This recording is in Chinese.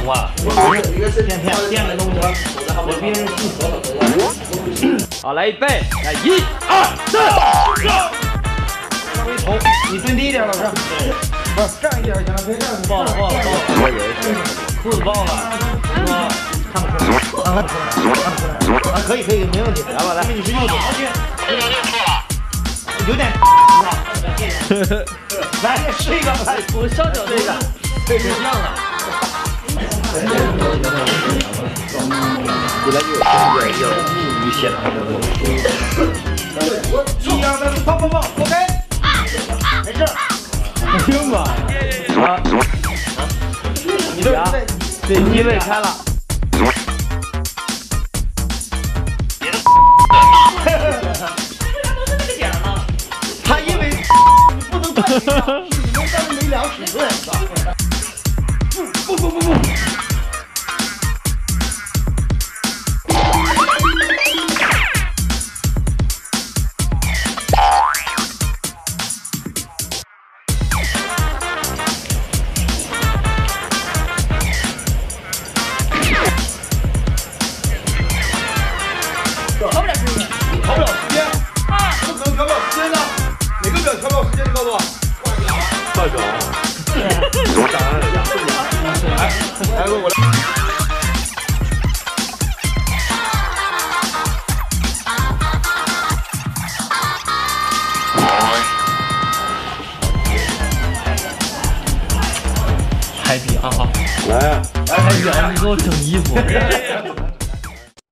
话。 电的东西，我别人好，来预备，来1、2、3，上！ 稍微头，你蹲低一点，老师。不是站一点行了，别站。 爆了，裤子爆了，是吧？ 看不出来，看不出来，啊，可以，没问题。 来吧，来， 因为你是右手，而且有点，来试一个，来， 我上脚这个，对，挺像的。越来越明显了。 1、2、3，放，OK， 没事。 哎呦妈！啊， 你这对，机位开了。 他因为不能断你们上面没量尺寸。不。调不了时间，调不了时间，怎么可能调不了时间呢？哪个表调不了时间？你告诉我。 代表。来，问我来。 海底啊！ 来， 海底，你给我整衣服。